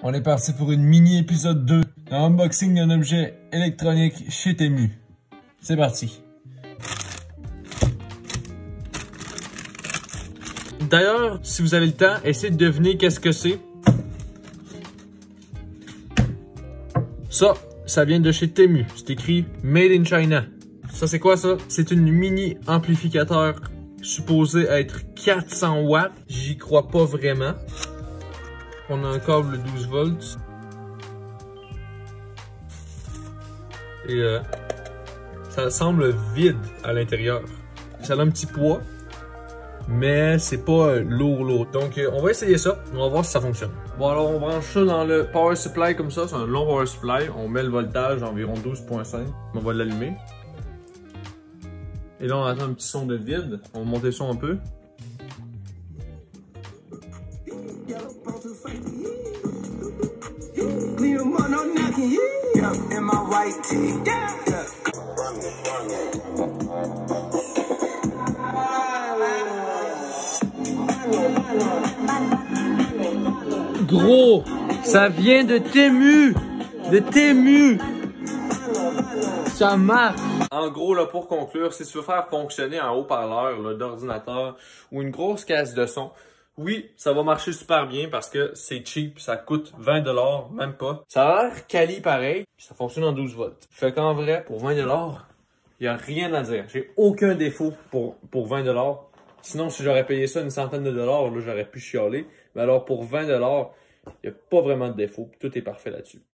On est parti pour une mini épisode 2, un unboxing d'un objet électronique chez Temu. C'est parti. D'ailleurs, si vous avez le temps, essayez de deviner qu'est-ce que c'est. Ça vient de chez Temu. C'est écrit Made in China. Ça, c'est quoi ça? C'est une mini amplificateur supposé être 400 watts. J'y crois pas vraiment. On a un câble 12 volts. Et ça semble vide à l'intérieur. Ça a un petit poids, mais c'est pas lourd. Donc on va essayer ça, on va voir si ça fonctionne. Bon, alors on branche ça dans le power supply comme ça, c'est un long power supply. On met le voltage environ 12.5. On va l'allumer. Et là on attend un petit son de vide. On va monter ça un peu. Gros, ça vient de Temu, ça marche. En gros, là, pour conclure, si tu veux faire fonctionner un haut-parleur d'ordinateur ou une grosse caisse de son, oui, ça va marcher super bien parce que c'est cheap, ça coûte 20$, même pas. Ça a l'air quali pareil, puis ça fonctionne en 12 volts. Fait qu'en vrai, pour 20$, il n'y a rien à dire. J'ai aucun défaut pour 20$. Sinon, si j'aurais payé ça une centaine de dollars, là, j'aurais pu chialer. Mais alors, pour 20$, il n'y a pas vraiment de défaut. Tout est parfait là-dessus.